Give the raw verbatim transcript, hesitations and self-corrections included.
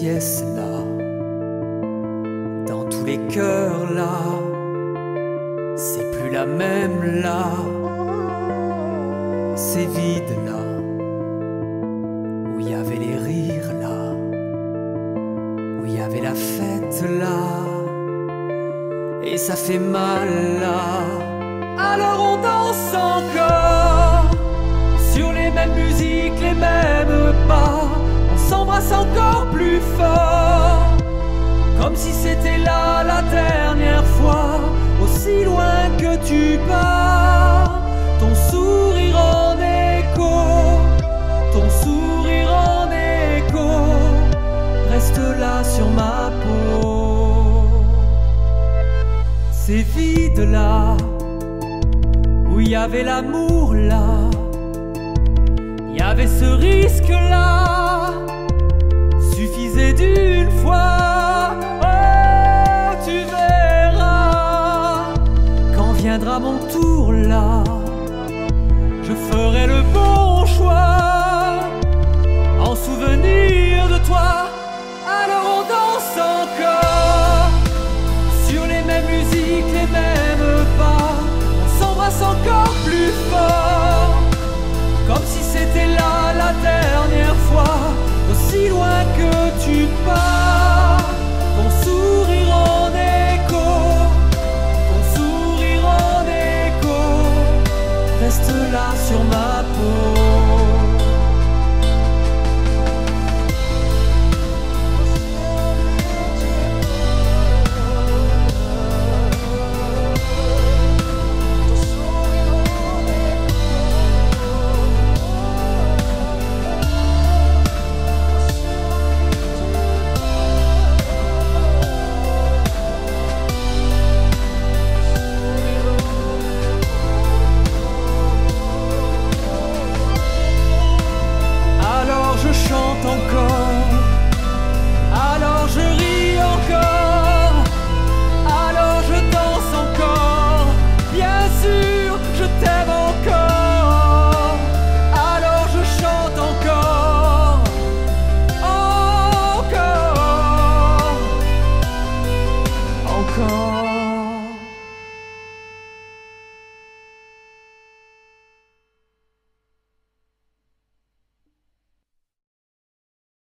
gentillesse là, dans tous les cœurs là, c'est plus la même là, c'est vide là, où il y avait les rires là, où il y avait la fête là, et ça fait mal là. Alors on danse encore sur les mêmes musiques, les mêmes pas, on s'embrasse encore plus fort, comme si c'était là la dernière fois, aussi loin que tu pars. Ton sourire en écho, ton sourire en écho, reste là sur ma peau. C'est vide là, où il y avait l'amour là, il y avait ce risque là, suffisait d'une fois. Oh, tu verras, quand viendra mon tour là, je ferai le bon choix, en souvenir de toi. Alors on danse encore sur les mêmes musiques, les mêmes pas, on s'embrasse encore plus fort, comme si c'était là la dernière fois, aussi loin que tu pars. Ton sourire en écho, ton sourire en écho, reste là sur ma peau.